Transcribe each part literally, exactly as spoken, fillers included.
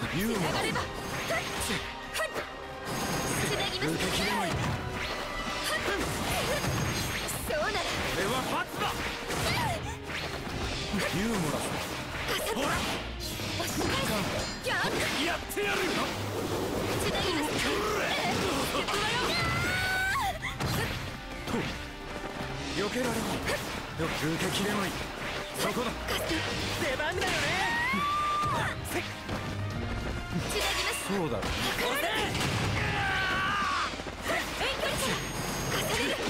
ユーモアがればつなぎます。 受け切れない。 そうならこれは罰だ。ユーモラスほら押し返せ。ギャンやってやるよ。 つなぎます。 と避けられない。受けきれない。そこだ。出番だよね。 つなぎます。 そうだろう。 遠距離から重ねる。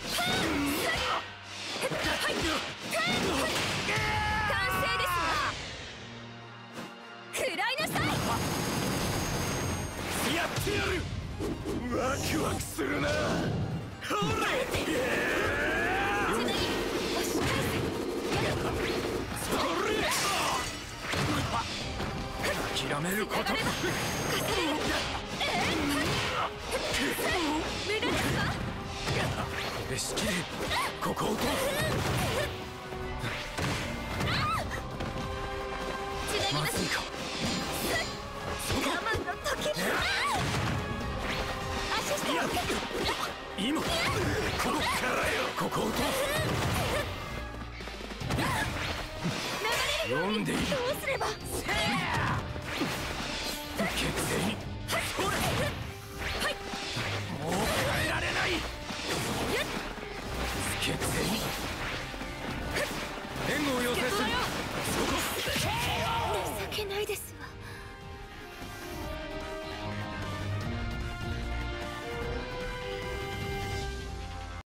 完成ですわ。食らいなさい。 やってやる。ワクワクするな。ほらつなぎ押し返せ。 それ諦めること。 重ねる。無駄ですわ。 これしきれここを通す。 つなぎます。 まずいか。 我慢の時。アシスト。 今ここからよ。ここを通す。読んでいい。 どうすれば。 決定にもう変えられない。決定に援護を要請する。 情けないですわ。